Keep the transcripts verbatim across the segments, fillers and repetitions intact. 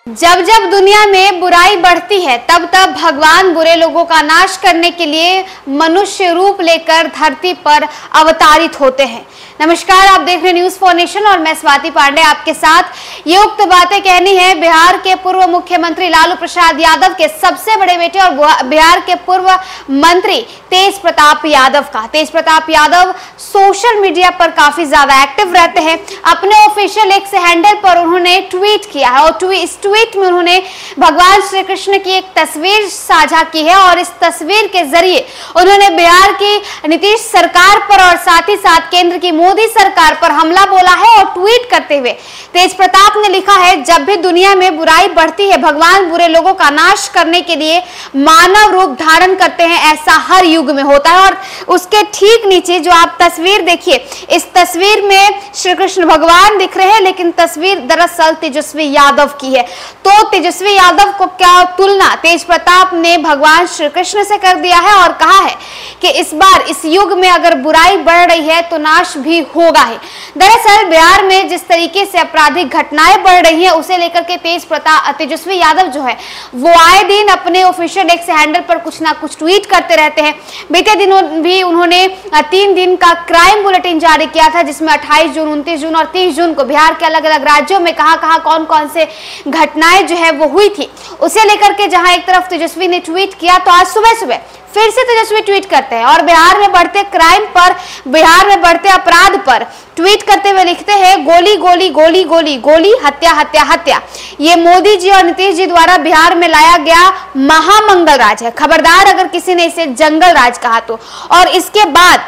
जब जब दुनिया में बुराई बढ़ती है तब तब भगवान बुरे लोगों का नाश करने के लिए मनुष्य रूप लेकर धरती पर अवतारित होते हैं। नमस्कार, आप देख रहे हैं न्यूज फॉर नेशन और मैं स्वाति पांडे आपके साथ। ये उक्त बातें कहनी है बिहार के पूर्व मुख्यमंत्री लालू प्रसाद यादव के सबसे बड़े बेटे और बिहार के पूर्व मंत्री तेज प्रताप यादव का। तेज प्रताप यादव सोशल मीडिया पर काफी ज्यादा एक्टिव रहते हैं। अपने ऑफिशियल एक्स हैंडल पर उन्होंने ट्वीट किया है और इस ट्वीट में उन्होंने भगवान श्री कृष्ण की एक तस्वीर साझा की है और इस तस्वीर के जरिए उन्होंने बिहार की नीतीश सरकार पर और साथ ही साथ केंद्र की मोदी सरकार पर हमला बोला है। और ट्वीट करते हुए तेज प्रताप ने लिखा है, जब भी दुनिया में बुराई बढ़ती है भगवान बुरे लोगों का नाश करने के लिए मानव रूप धारण करते हैं। ऐसा हर युग में होता है। और उसके ठीक नीचे जो आप तस्वीर देखिए, इस तस्वीर में श्री कृष्ण भगवान दिख रहे हैं, लेकिन तस्वीर दरअसल तेजस्वी यादव की है। तो तेजस्वी यादव को क्या तुलना तेज प्रताप ने भगवान श्री कृष्ण से कर दिया है और कहा है कि इस बार इस युग में अगर बुराई बढ़ रही है तो नाश भी होगा ही। दरअसल बिहार में जिस तरीके से आपराधिक घटनाएं बढ़ रही हैं उसे लेकर के तेज प्रताप तेजस्वी यादव जो है वो आए दिन अपने ऑफिशियल एक्स हैंडल पर कुछ ना कुछ ट्वीट करते रहते हैं। बीते दिनों भी उन्होंने तीन दिन का क्राइम बुलेटिन जारी किया था, जिसमें अट्ठाईस जून, उनतीस जून और तीस जून को बिहार के अलग अलग राज्यों में कहां कहां कौन कौन से घटनाएं जो है वो हुई थी, उसे लेकर के जहां एक तरफ तेजस्वी ने ट्वीट किया तो आज सुबह सुबह फिर से तेजस्वी ट्वीट करते हैं और बिहार में बढ़ते क्राइम पर, बिहार में बढ़ते अपराध पर ट्वीट करते हुए लिखते हैं, गोली गोली गोली गोली गोली, हत्या हत्या हत्या। ये मोदी जी और नीतीश जी द्वारा बिहार में लाया गया महामंगल राज है। खबरदार अगर किसी ने इसे जंगल राज कहा तो। और इसके बाद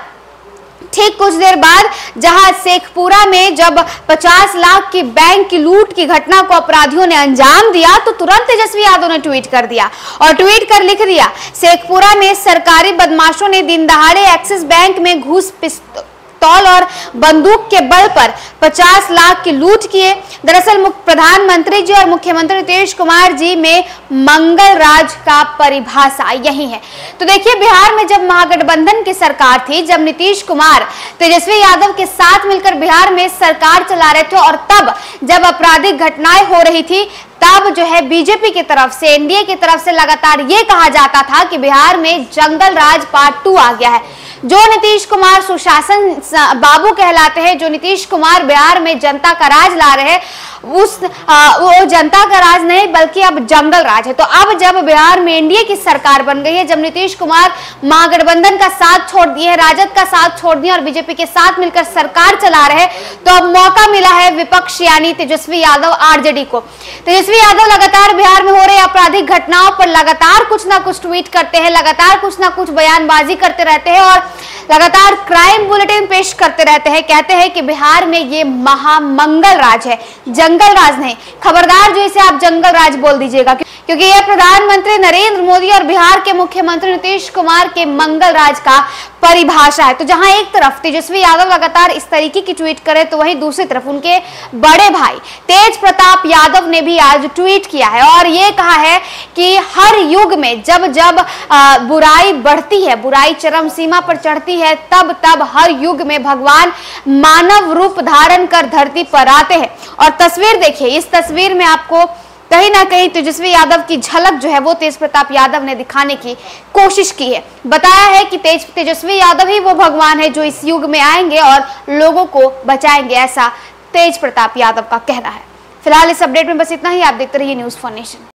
ठीक कुछ देर बाद जहां शेखपुरा में जब पचास लाख की बैंक की लूट की घटना को अपराधियों ने अंजाम दिया तो तुरंत तेजस्वी यादव ने ट्वीट कर दिया और ट्वीट कर लिख दिया, शेखपुरा में सरकारी बदमाशों ने दिन दहाड़े एक्सिस बैंक में घूस पिस्तौल और बंदूक के बल पर पचास लाख की लूट किए। दरअसल प्रधानमंत्री जी और मुख्यमंत्री नीतीश कुमार जी में मंगल राज का परिभाषा यही है। तो देखिए, बिहार में जब महागठबंधन की सरकार थी, जब नीतीश कुमार तेजस्वी यादव के साथ मिलकर बिहार में सरकार चला रहे थे और तब जब आपराधिक घटनाएं हो रही थी तब जो है बीजेपी की तरफ से, एनडीए की तरफ से लगातार ये कहा जाता था कि बिहार में जंगल राज पार्ट टू आ गया है। जो नीतीश कुमार सुशासन बाबू कहलाते हैं, जो नीतीश कुमार बिहार में जनता का राज ला रहे हैं, उस आ, वो जनता का राज नहीं बल्कि अब जंगल राज है। तो अब जब बिहार में एनडीए की सरकार बन गई है, जब नीतीश कुमार महागठबंधन का साथ छोड़ दिए, राजद का साथ छोड़ दिए और बीजेपी के साथ मिलकर सरकार चला रहे, तो अब मौका मिला है विपक्ष यानी तेजस्वी यादव आरजेडी को। तेजस्वी यादव लगातार बिहार में हो रहे आपराधिक घटनाओं पर लगातार कुछ ना कुछ ट्वीट करते हैं, लगातार कुछ ना कुछ बयानबाजी करते रहते हैं और लगातार क्राइम बुलेटिन पेश करते रहते हैं। कहते हैं कि बिहार में ये महामंगल राज है, जंगल राज नहीं। खबरदार जो इसे आप जंगल राज बोल दीजिएगा, क्योंकि यह प्रधानमंत्री नरेंद्र मोदी और बिहार के मुख्यमंत्री नीतीश कुमार के मंगल राज का परिभाषा है। तो जहां एक तरफ तेजस्वी यादव लगातार इस तरीके की ट्वीट करे तो वहीं दूसरी तरफ उनके बड़े भाई तेज प्रताप यादव ने भी आज ट्वीट किया है और ये कहा है कि हर युग में जब जब आ, बुराई बढ़ती है, बुराई चरम सीमा पर चढ़ती है, तब तब हर युग में भगवान मानव रूप धारण कर धरती पर आते हैं। और तस्वीर देखिए, इस तस्वीर में आपको कहीं ना कहीं तेजस्वी यादव की झलक जो है वो तेज प्रताप यादव ने दिखाने की कोशिश की है। बताया है कि तेज तेजस्वी यादव ही वो भगवान है जो इस युग में आएंगे और लोगों को बचाएंगे, ऐसा तेज प्रताप यादव का कहना है। फिलहाल इस अपडेट में बस इतना ही। आप देखते रहिए न्यूज फॉर नेशन।